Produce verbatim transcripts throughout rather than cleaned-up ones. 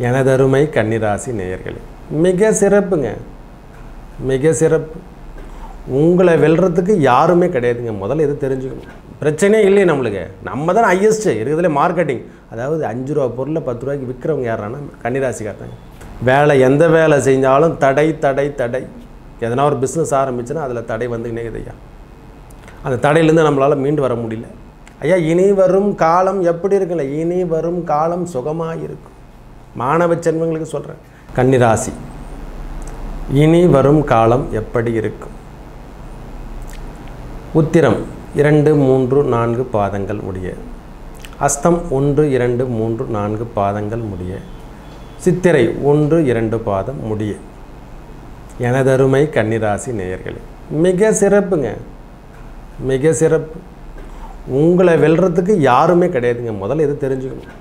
எனதருமை கன்னிராசி நேயர்களே, மிக சிறப்புங்க. மிக சிறப்பு. உங்களை வெல்றதுக்கு யாருமே கிடையாதுங்க. முதல்ல எது தெரிஞ்சுக்கணும். பிரச்சனையே இல்லை நம்மளுக்கு. நம்ம தான் ஹையஸ்ட்டு இருக்கிறதுல மார்க்கெட்டிங். அதாவது அஞ்சு ரூபா பொருளை பத்து ரூபாய்க்கு விற்கிறவங்க யாரானா கன்னிராசிக்காரங்க. வேலை எந்த வேலை செஞ்சாலும் தடை தடை தடை. எதனா ஒரு பிஸ்னஸ் ஆரம்பிச்சுன்னா அதில் தடை வந்துக்கினே இருக்குது ஐயா. அந்த தடையிலேருந்து நம்மளால் மீண்டு வர முடியல ஐயா. இனி வரும் காலம் எப்படி இருக்குல்ல, இனி வரும் காலம் சுகமாக இருக்கும். மாணவ செல்வங்களுக்கு சொல்கிறேன், கன்னிராசி இனி வரும் காலம் எப்படி இருக்கும். உத்திரம் இரண்டு மூன்று நான்கு பாதங்கள் முடிய, அஸ்தம் ஒன்று இரண்டு மூன்று நான்கு பாதங்கள் முடிய, சித்திரை ஒன்று இரண்டு பாதம் முடிய. எனதருமை கன்னிராசி நேயர்களே, மிக சிறப்புங்க. மிக சிறப்பு. உங்களை வெல்றதுக்கு யாருமே கிடையாதுங்க. முதல்ல எது தெரிஞ்சுக்கணும்.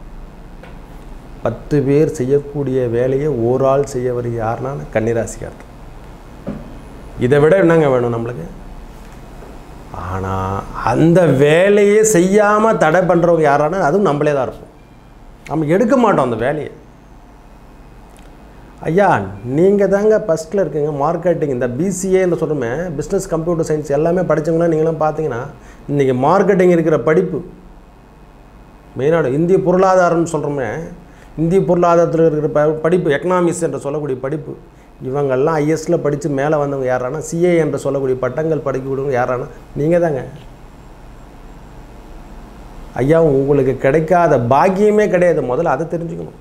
பத்து பேர் செய்யக்கூடிய வேலையை ஓராள் செய்யவர் யாருன்னா கன்னிராசிக்கார். இதை விட என்னங்க வேணும் நம்மளுக்கு? ஆனால் அந்த வேலையை செய்யாமல் தடை பண்ணுறவங்க யாரானா அதுவும் நம்மளே தான் இருப்போம். நம்ம எடுக்க மாட்டோம் அந்த வேலையை. ஐயா நீங்கள் தாங்க ஃபஸ்ட்டில் இருக்குங்க மார்க்கெட்டிங். இந்த பிசிஏ என்று சொல்கிறோமே, பிஸ்னஸ் கம்ப்யூட்டர் சயின்ஸ் எல்லாமே படித்தவங்கன்னா நீங்களாம் பார்த்தீங்கன்னா இன்றைக்கி மார்க்கெட்டிங் இருக்கிற படிப்பு மெயினான இந்திய பொருளாதாரம்னு சொல்கிறோமே, இந்திய பொருளாதாரத்தில் இருக்கிற ப படிப்பு எக்கனாமிக்ஸ் என்று சொல்லக்கூடிய படிப்பு, இவங்கெல்லாம் ஐஎஸ்டில் படித்து மேலே வந்தவங்க யாரானா, சிஏ என்று சொல்லக்கூடிய பட்டங்கள் படிக்கக்கூடியவங்க யாரானா நீங்கள் தாங்க. ஐயா உங்களுக்கு கிடைக்காத பாக்கியமே கிடையாது. முதல்ல அதை தெரிஞ்சுக்கணும்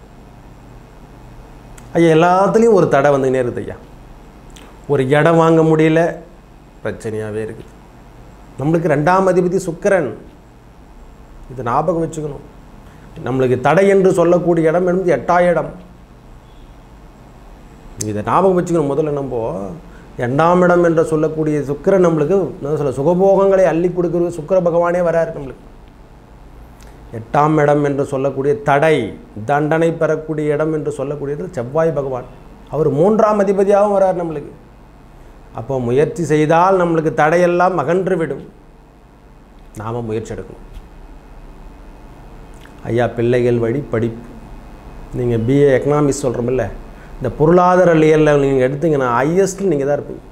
ஐயா. எல்லாத்துலேயும் ஒரு தடை வந்துக்கினே இருக்குது ஐயா. ஒரு இடம் வாங்க முடியல, பிரச்சனையாகவே இருக்குது. நம்மளுக்கு ரெண்டாம் அதிபதி சுக்கிரன், இதை ஞாபகம் வச்சுக்கணும். நம்மளுக்கு தடை என்று சொல்லக்கூடிய இடம் என்பது எட்டாம் இடம். இதை ஞாபகம் வச்சுக்கணும். முதல்ல நம்ம ரெண்டாம் இடம் என்று சொல்லக்கூடிய சுக்கிரன் நம்மளுக்கு என்ன சொல்ல, சுகபோகங்களை அள்ளி கொடுக்குறது சுக்கிர பகவானே வராரு நம்மளுக்கு. எட்டாம் இடம் என்று சொல்லக்கூடிய தடை தண்டனை பெறக்கூடிய இடம் என்று சொல்லக்கூடியது செவ்வாய் பகவான். அவர் மூன்றாம் அதிபதியாகவும் வரார் நம்மளுக்கு. அப்போ முயற்சி செய்தால் நம்மளுக்கு தடையெல்லாம் அகன்று விடும். நாம் முயற்சி எடுக்கணும் ஐயா. பிள்ளைகள் வழி படிப்பு. நீங்கள் பிஏ எக்கனாமிக்ஸ் சொல்கிறோமில்ல, இந்த பொருளாதாரவியலில் நீங்கள் எடுத்தீங்கன்னா ஹையஸ்ட்டில் நீங்கள் தான் இருப்பீங்க.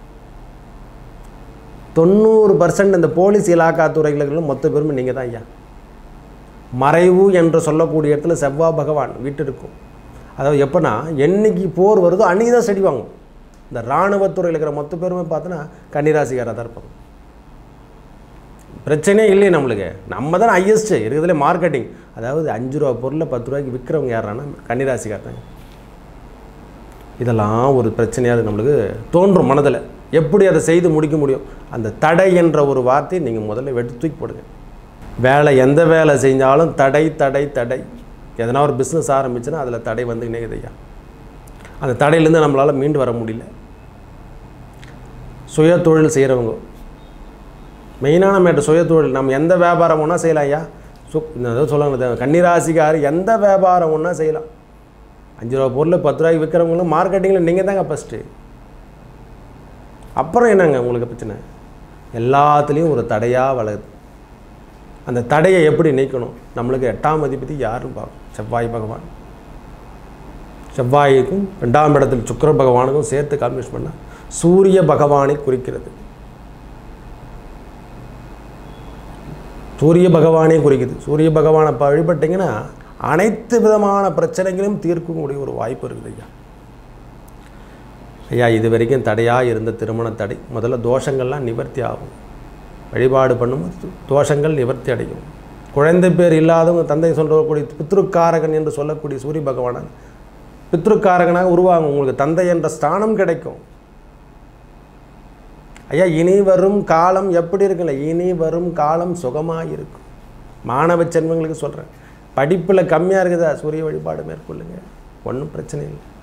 தொண்ணூறு பர்சன்ட் இந்த போலீஸ் இலாக்கா துறைகளும் மொத்த பெருமை நீங்கள் தான் ஐயா. மறைவு என்று சொல்லக்கூடிய இடத்துல செவ்வாய் பகவான் வீட்டு இருக்கும். அதாவது எப்போனா என்னைக்கு போர் வருதோ அன்றைக்கி தான் செடி வாங்கும். இந்த இராணுவத்துறையில் இருக்கிற மொத்த பேருமே பார்த்தோன்னா கன்னிராசிக்காராக தான் இருப்பாங்க. பிரச்சனையே இல்லை நம்மளுக்கு. நம்ம தான் ஹையஸ்ட்டு இருக்கிறதுல மார்க்கெட்டிங். அதாவது அஞ்சு ரூபா பொருளை பத்து ரூபாய்க்கு விற்கிறவங்க யாரானா கன்னிராசிக்காரங்க. இதெல்லாம் ஒரு பிரச்சனையாக நம்மளுக்கு தோன்றும் மனதில். எப்படி அதை செய்து முடிக்க முடியும்? அந்த தடை என்ற ஒரு வார்த்தையை நீங்கள் முதல்ல வெட்டு தூக்கி போடுங்க. வேலை எந்த வேலை செஞ்சாலும் தடை தடை தடை. எதனா ஒரு பிஸ்னஸ் ஆரம்பிச்சுன்னா அதில் தடை வந்து இணையதையா. அந்த தடையிலேருந்து நம்மளால் மீண்டு வர முடியல. சுய தொழில் செய்கிறவங்க மெயினான மேட்டு சுய தொழில். நம்ம எந்த வியாபாரம் ஒன்றா செய்யலாம் ஐயா. சு அதாவது சொல்லுவாங்க கன்னிராசிக்கார் எந்த வியாபாரம் ஒன்றா செய்யலாம். அஞ்சு ரூபா பொருள் பத்து ரூபாய்க்கு விற்கிறவங்களும் மார்க்கெட்டிங்கில் நீங்கள் தாங்க ஃபஸ்ட்டு. அப்புறம் என்னங்க உங்களுக்கு பிரச்சனை? எல்லாத்துலேயும் ஒரு தடையாக வளருது. அந்த தடையை எப்படி நீக்கணும்? நம்மளுக்கு எட்டாம் அதிபதி யாருன்னு பார்க்கணும், செவ்வாய் பகவான். செவ்வாய்க்கும் ரெண்டாம் இடத்தில் சுக்கிர பகவானுக்கும் சேர்த்து கால்குலேட் பண்ணால் சூரிய பகவானை குறிக்கிறது. சூரிய பகவானே குறிக்குது. சூரிய பகவானை வழிபட்டிங்கன்னா அனைத்து விதமான பிரச்சனைகளையும் தீர்க்கக்கூடிய ஒரு வாய்ப்பு இருக்குது ஐயா. ஐயா இது வரைக்கும் தடையாக இருந்த திருமண தடை முதல்ல தோஷங்கள்லாம் நிவர்த்தி ஆகும். வழிபாடு பண்ணும்போது தோஷங்கள் நிவர்த்தி அடையும். குழந்தை பேர் இல்லாதவங்க தந்தை சொல்லக்கூடிய பித்ருக்காரகன் என்று சொல்லக்கூடிய சூரிய பகவானாக பித்ருக்காரகனாக உருவாகும். உங்களுக்கு தந்தை என்ற ஸ்தானம் கிடைக்கும் ஐயா. இனி வரும் காலம் எப்படி இருக்குல்ல, இனி வரும் காலம் சுகமாக இருக்கும். மாணவ செல்வங்களுக்கு சொல்கிறேன், படிப்பில் கம்மியாக இருக்குதா, சூரிய வழிபாடு மேற்கொள்ளுங்க, ஒன்றும் பிரச்சனை இல்லை.